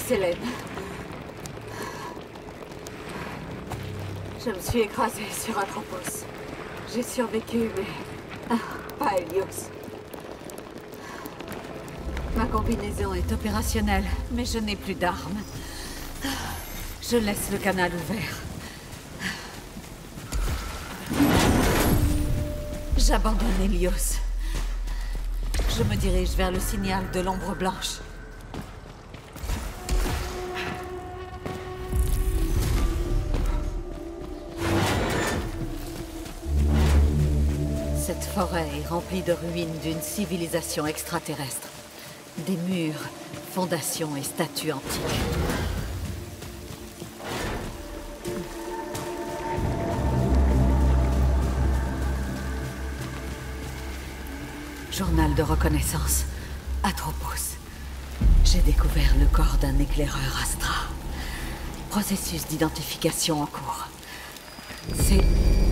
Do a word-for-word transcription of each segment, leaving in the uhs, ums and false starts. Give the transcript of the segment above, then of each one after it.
Selene. Je me suis écrasée sur Atropos. J'ai survécu, mais... Ah, pas Helios. Ma combinaison est opérationnelle, mais je n'ai plus d'armes. Je laisse le canal ouvert. J'abandonne Helios. Je me dirige vers le signal de l'ombre blanche. Cette forêt est remplie de ruines d'une civilisation extraterrestre. Des murs, fondations et statues antiques. Journal de reconnaissance. Atropos. J'ai découvert le corps d'un éclaireur Astra. Processus d'identification en cours. C'est...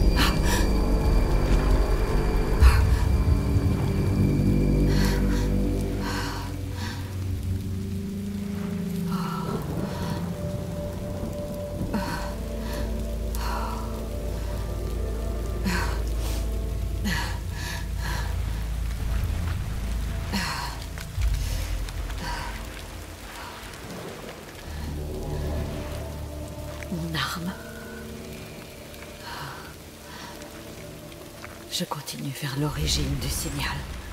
Mon arme. Je continue vers l'origine du signal.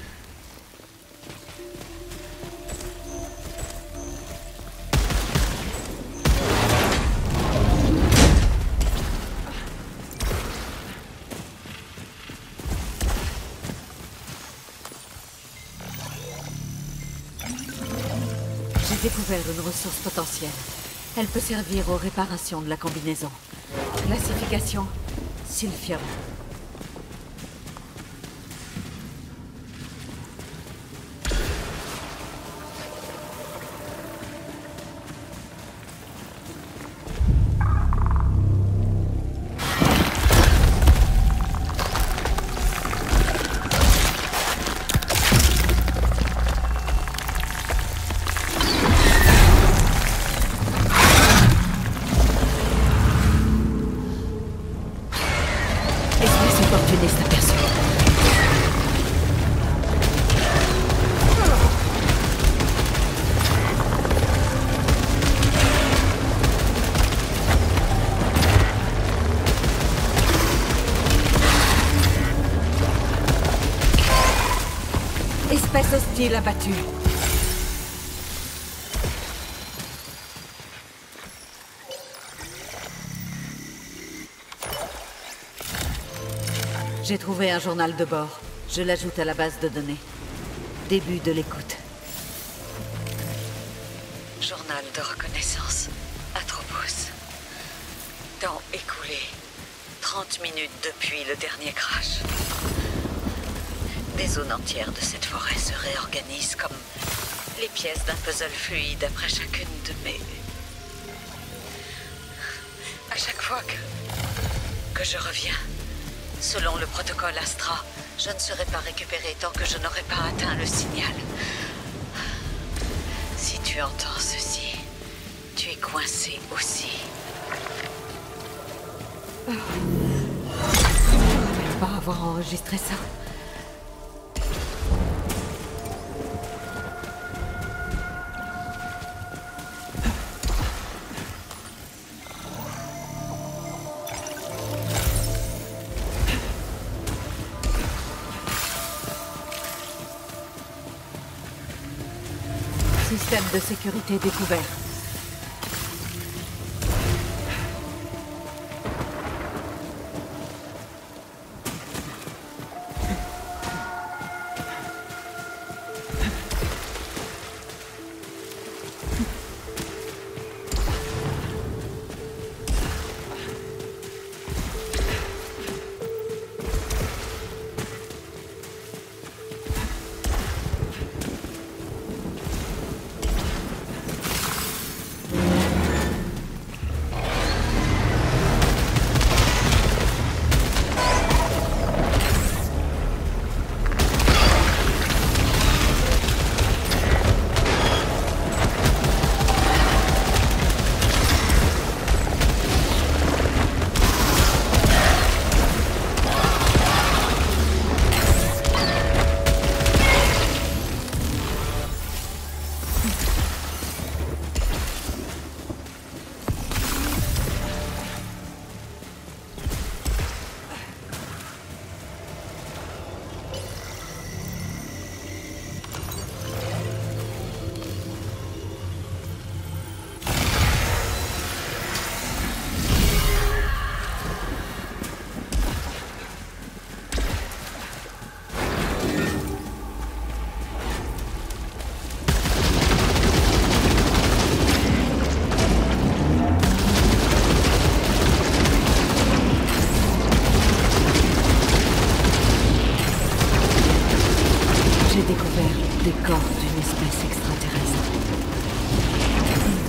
J'ai découvert une ressource potentielle. Elle peut servir aux réparations de la combinaison. Classification, Silphium. Opportuniste aperçu. Espèce hostile abattue. J'ai trouvé un journal de bord. Je l'ajoute à la base de données. Début de l'écoute. Journal de reconnaissance. Atropos. Temps écoulé. trente minutes depuis le dernier crash. Des zones entières de cette forêt se réorganisent comme les pièces d'un puzzle fluide après chacune de mes... À chaque fois que... que je reviens... Selon le protocole Astra, je ne serai pas récupéré tant que je n'aurai pas atteint le signal. Si tu entends ceci, tu es coincé aussi. Je ne me rappelle pas avoir enregistré ça. Système de sécurité découvert.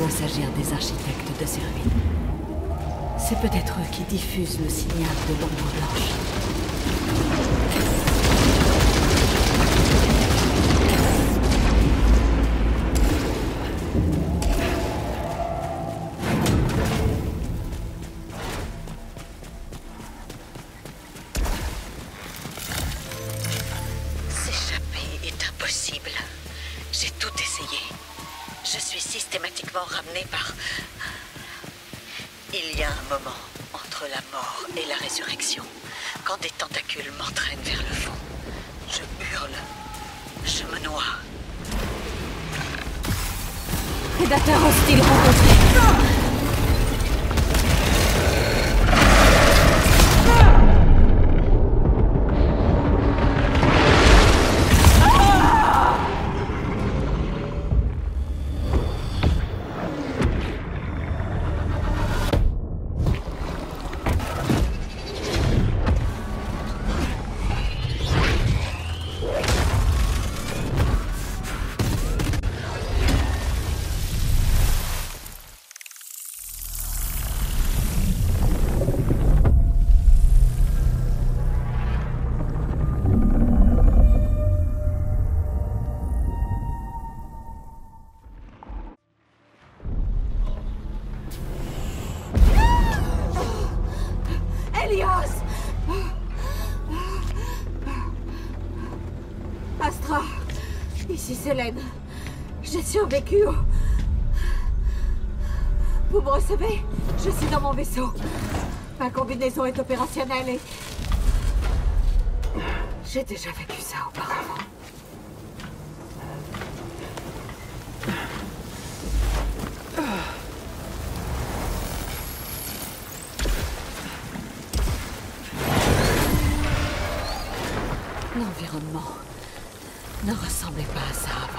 doit s'agir des architectes de ces ruines. C'est peut-être eux qui diffusent le signal de l'ombre blanche. S'échapper est impossible. J'ai tout essayé. Je suis systématiquement ramenée par... Il y a un moment entre la mort et la résurrection, quand des tentacules m'entraînent vers le fond. Je hurle. Je me noie. Prédateur hostile rencontré. Elios! Astra, ici Selene. J'ai survécu au... Vous me recevez? Je suis dans mon vaisseau. Ma combinaison est opérationnelle et... J'ai déjà vécu ça auparavant. L'environnement ne ressemblait pas à ça avant.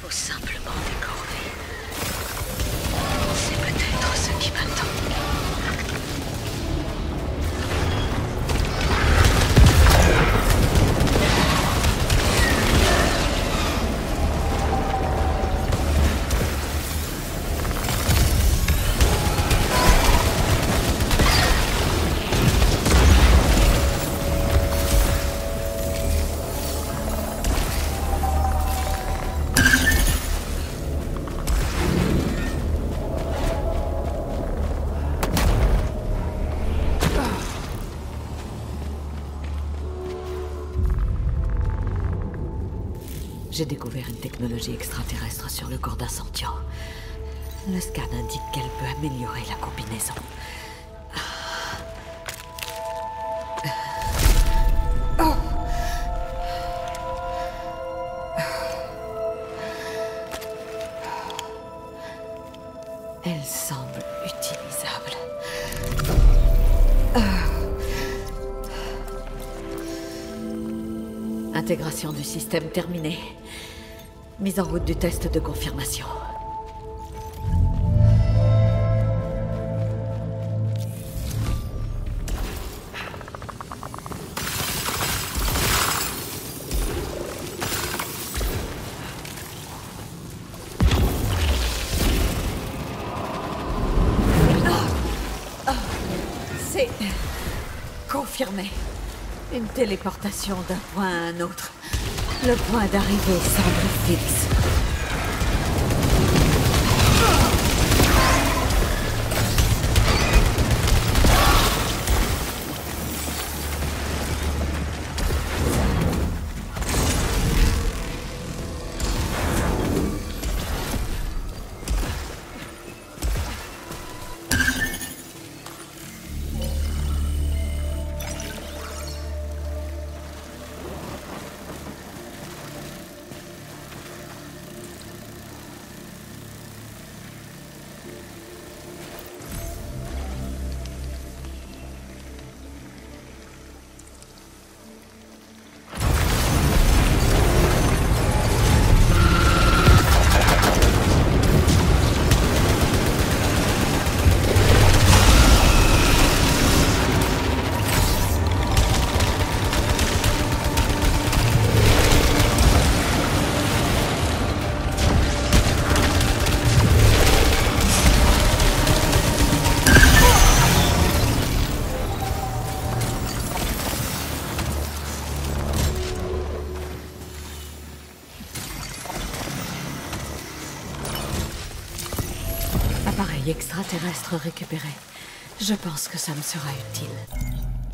Ou simplement décorvé. C'est peut-être ce qui m'attend. J'ai découvert une technologie extraterrestre sur le corps d'un sentient. Le scan indique qu'elle peut améliorer la combinaison. Elle semble utilisable. Intégration du système terminée. Mise en route du test de confirmation. Ah, ah, c'est confirmé. Une téléportation d'un point à un autre. Le point d'arrivée semble fixe. Appareil extraterrestre récupéré. Je pense que ça me sera utile.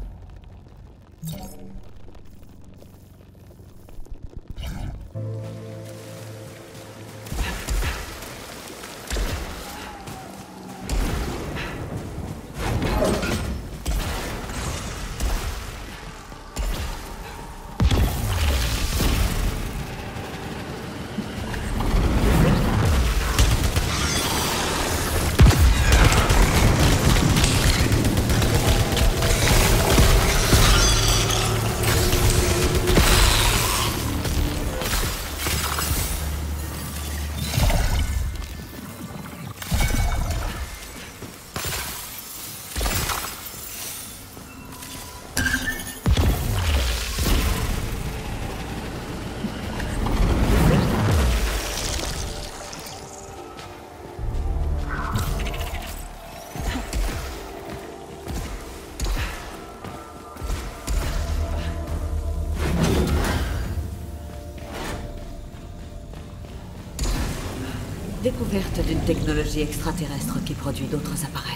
Découverte d'une technologie extraterrestre qui produit d'autres appareils.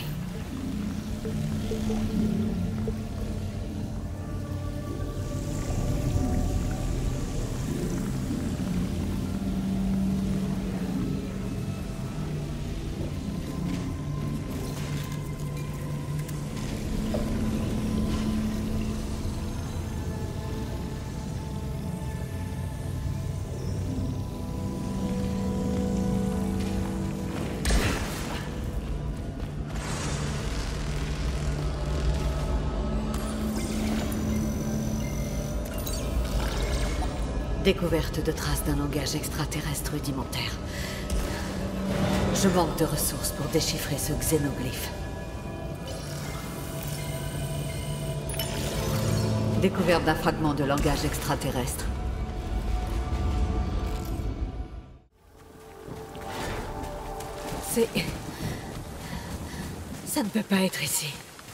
Découverte de traces d'un langage extraterrestre rudimentaire. Je manque de ressources pour déchiffrer ce xénoglyphe. Découverte d'un fragment de langage extraterrestre. C'est... Ça ne peut pas être ici.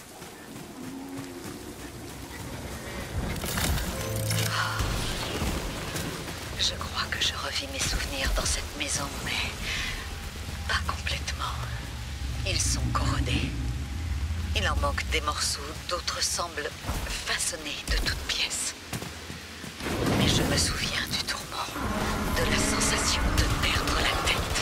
Je crois que je revis mes souvenirs dans cette maison, mais pas complètement. Ils sont corrodés. Il en manque des morceaux, d'autres semblent façonnés de toutes pièces. Mais je me souviens du tourment, de la sensation de perdre la tête.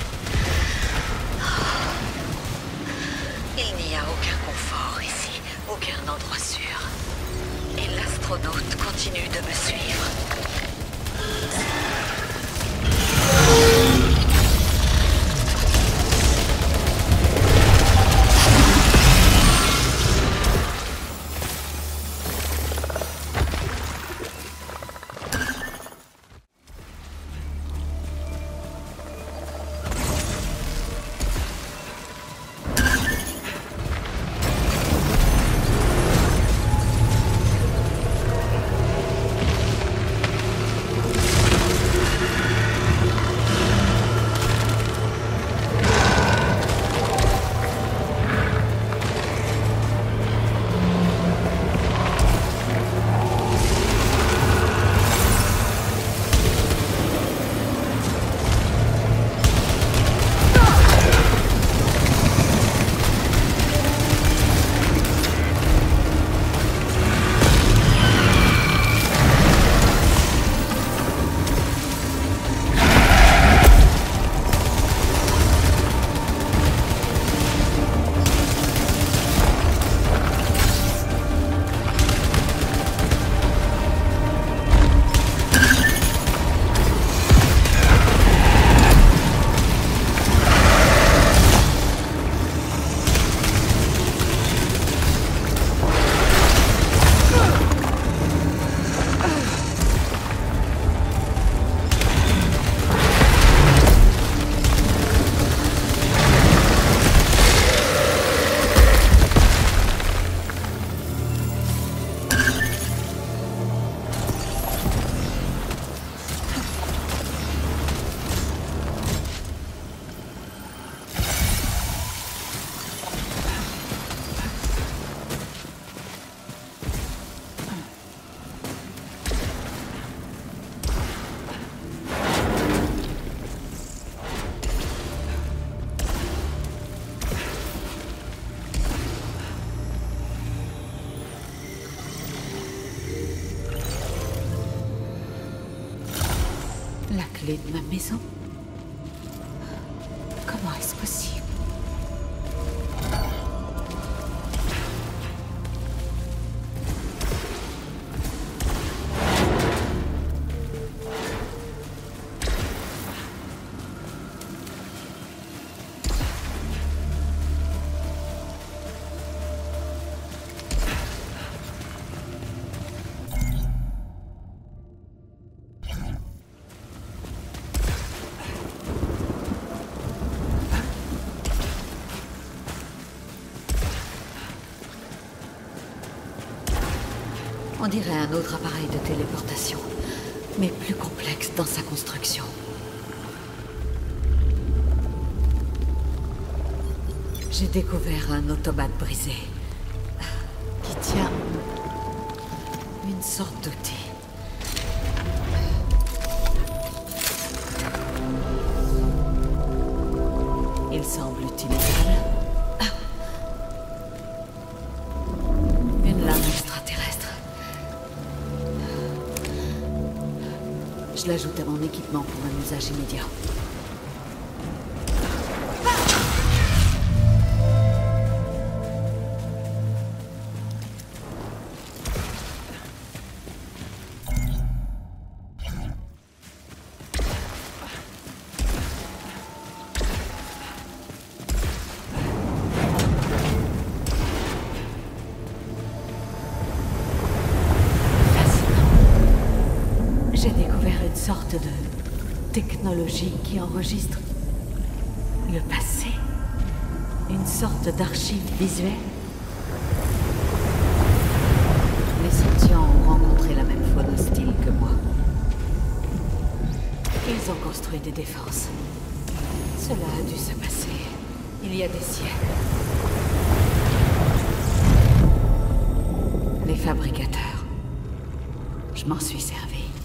Il n'y a aucun confort ici, aucun endroit sûr. Et l'astronaute continue de me suivre. La clé de ma maison? Comment est-ce possible? On dirait un autre appareil de téléportation, mais plus complexe dans sa construction. J'ai découvert un automate brisé, qui tient une sorte d'outil. Il semble utilisable. Une lame extraterrestre. Je l'ajoute à mon équipement pour un usage immédiat. J'ai découvert une sorte sorte de technologie qui enregistre le passé. Une sorte d'archive visuelle. Les sentients ont rencontré la même faune hostile que moi. Ils ont construit des défenses. Cela a dû se passer il y a des siècles. Les fabricateurs. Je m'en suis servi.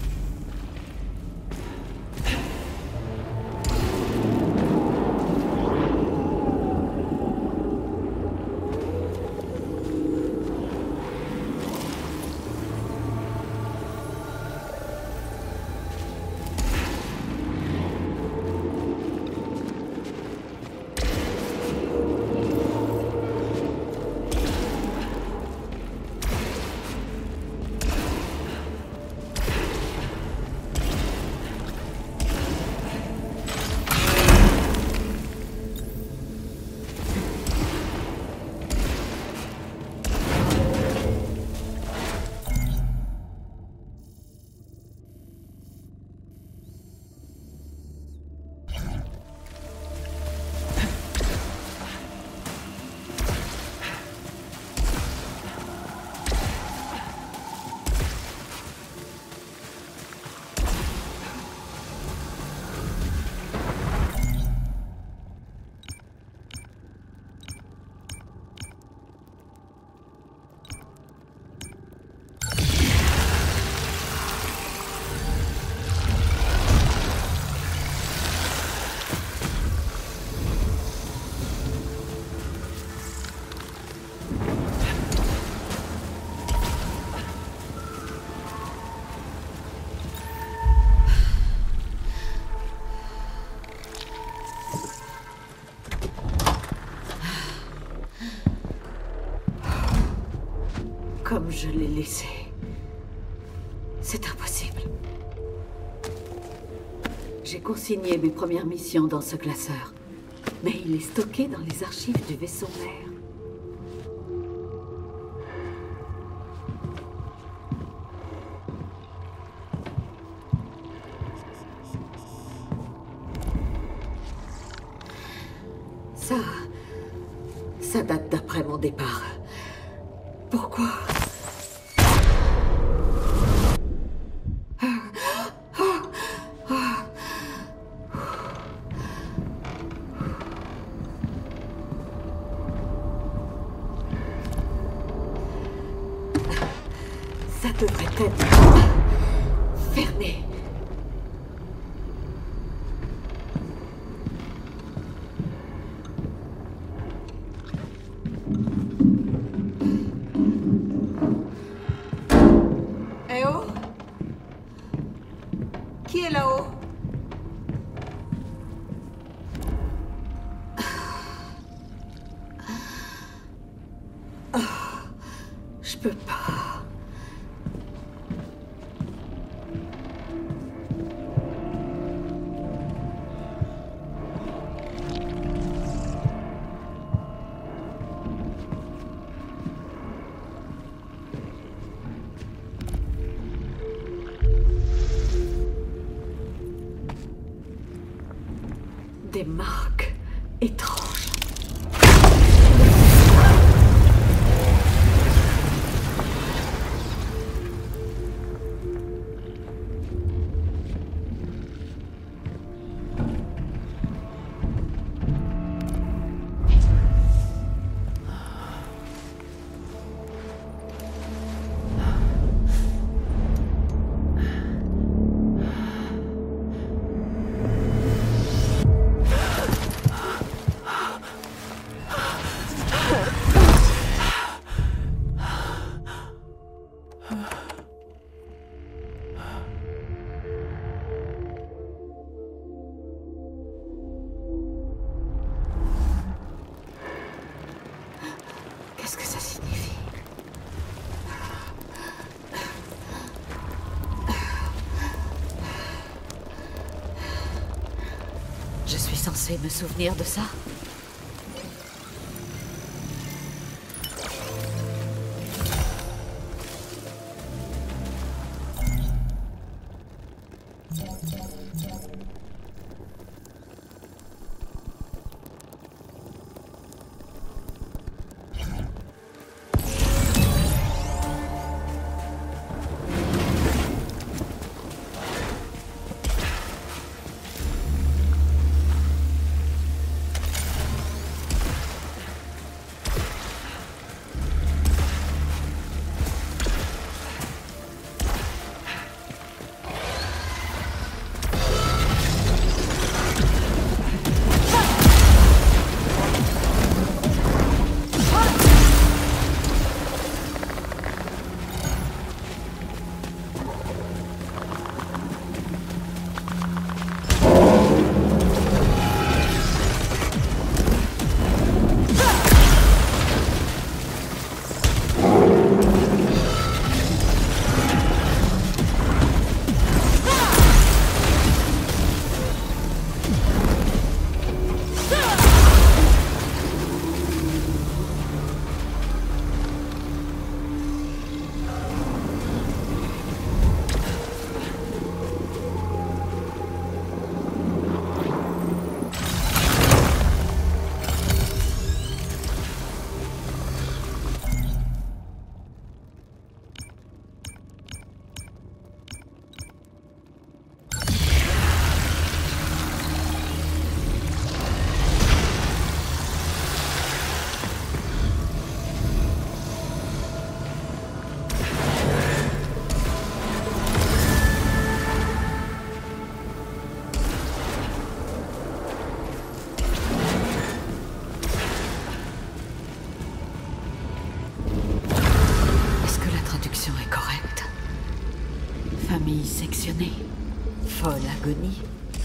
Comme je l'ai laissé. C'est impossible. J'ai consigné mes premières missions dans ce classeur, mais il est stocké dans les archives du vaisseau mère. Ça... ça date d'après mon départ. Pourquoi? Ça devrait être fermé. Eh oh? Qui est là-haut? Je peux pas. Des marques étranges. Qu'est-ce que ça signifie? Je suis censée me souvenir de ça? folle agonie.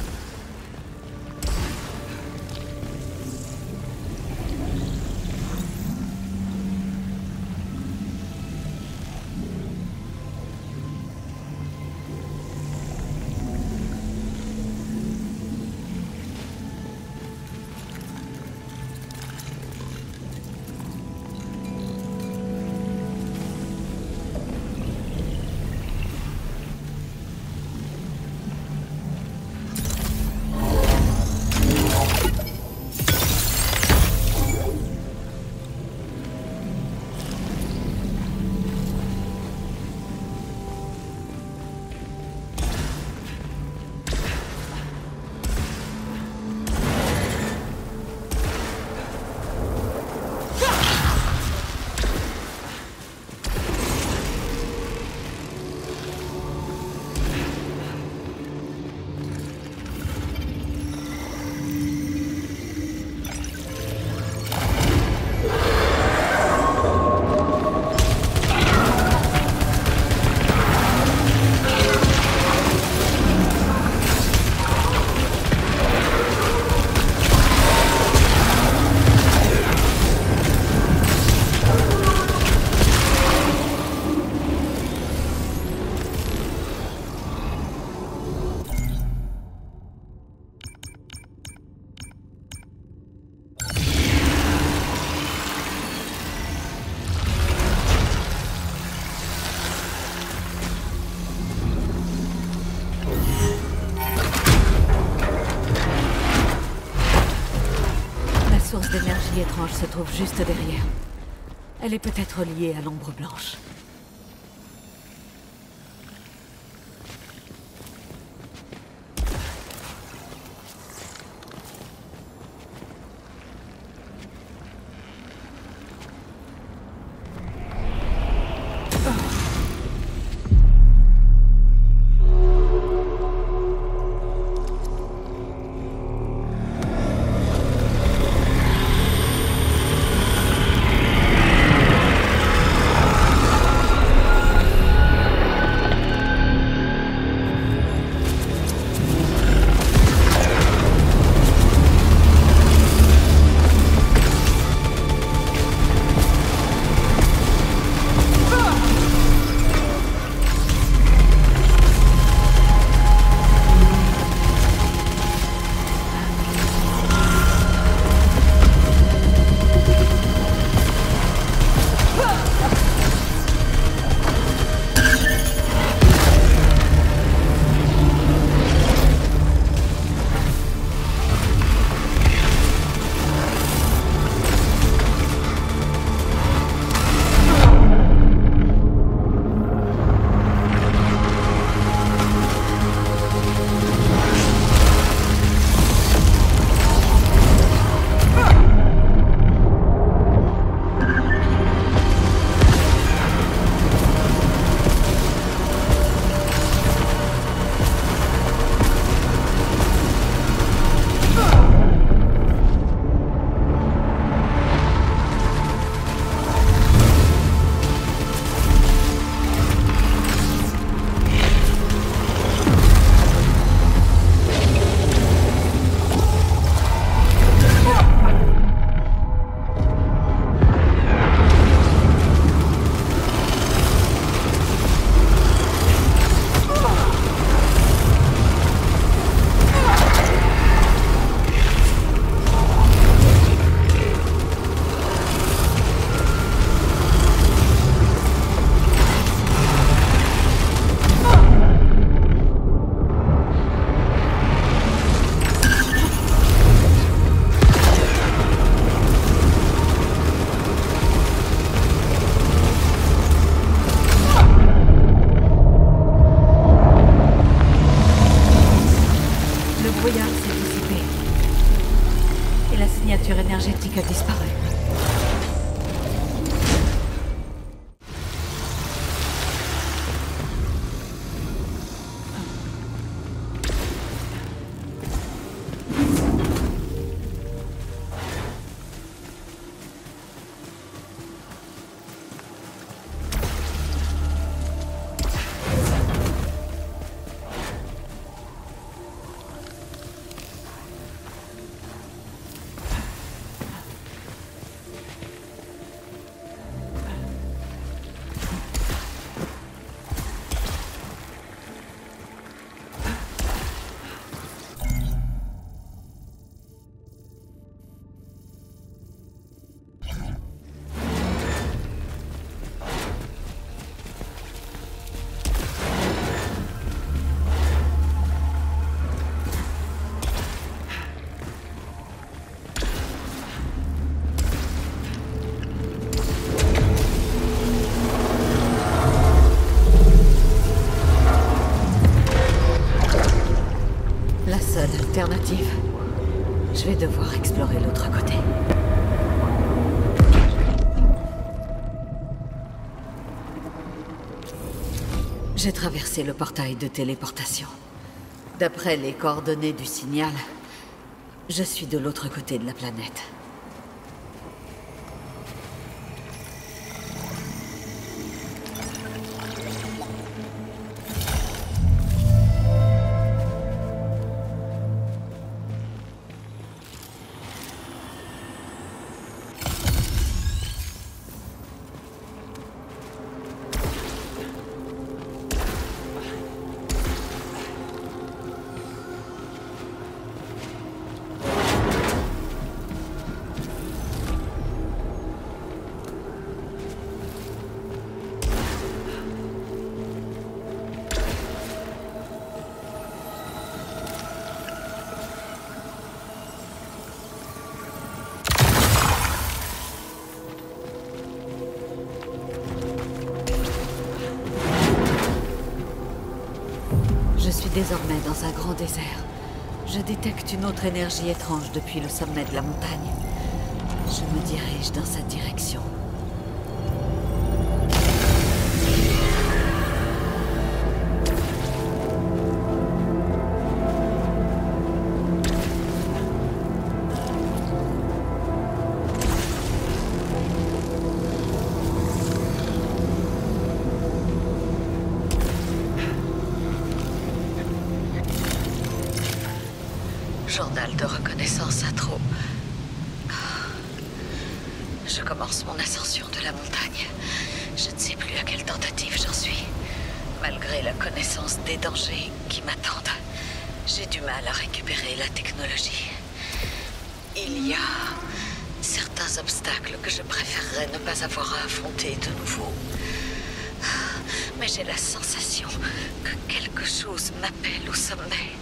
D'énergie étrange se trouve juste derrière. Elle est peut-être liée à l'ombre blanche. énergétique a disparu. Steve. Je vais devoir explorer l'autre côté. J'ai traversé le portail de téléportation. D'après les coordonnées du signal, je suis de l'autre côté de la planète. Je suis désormais dans un grand désert. Je détecte une autre énergie étrange depuis le sommet de la montagne. Je me dirige dans cette direction. Journal de reconnaissance intro. Je commence mon ascension de la montagne. Je ne sais plus à quelle tentative j'en suis. Malgré la connaissance des dangers qui m'attendent, j'ai du mal à récupérer la technologie. Il y a certains obstacles que je préférerais ne pas avoir à affronter de nouveau. Mais j'ai la sensation que quelque chose m'appelle au sommet.